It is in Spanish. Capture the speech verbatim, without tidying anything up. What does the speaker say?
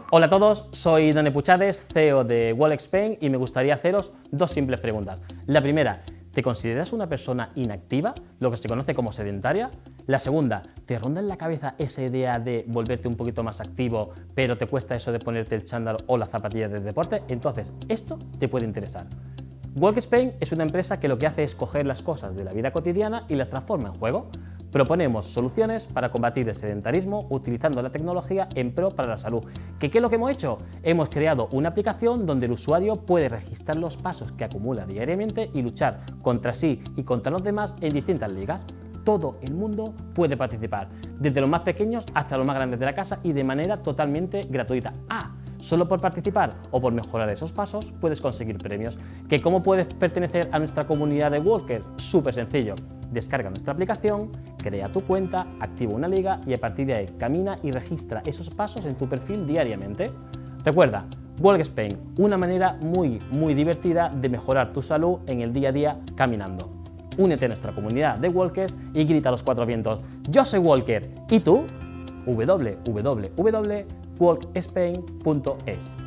Hola a todos, soy Dani Puchades, C E O de Walk Spain y me gustaría haceros dos simples preguntas. La primera, ¿te consideras una persona inactiva, lo que se conoce como sedentaria? La segunda, ¿te ronda en la cabeza esa idea de volverte un poquito más activo, pero te cuesta eso de ponerte el chándal o las zapatillas de deporte? Entonces, esto te puede interesar. Walk Spain es una empresa que lo que hace es coger las cosas de la vida cotidiana y las transforma en juego. Proponemos soluciones para combatir el sedentarismo utilizando la tecnología en pro para la salud. ¿Qué, ¿Qué es lo que hemos hecho? Hemos creado una aplicación donde el usuario puede registrar los pasos que acumula diariamente y luchar contra sí y contra los demás en distintas ligas. Todo el mundo puede participar, desde los más pequeños hasta los más grandes de la casa y de manera totalmente gratuita. Ah, solo por participar o por mejorar esos pasos puedes conseguir premios. ¿Que ¿Cómo puedes pertenecer a nuestra comunidad de Walker? Súper sencillo. Descarga nuestra aplicación, crea tu cuenta, activa una liga y a partir de ahí camina y registra esos pasos en tu perfil diariamente. Recuerda, Walk Spain, una manera muy muy divertida de mejorar tu salud en el día a día caminando. Únete a nuestra comunidad de Walkers y grita a los cuatro vientos: ¡Yo soy Walker! ¿Y tú? w w w punto walk spain punto es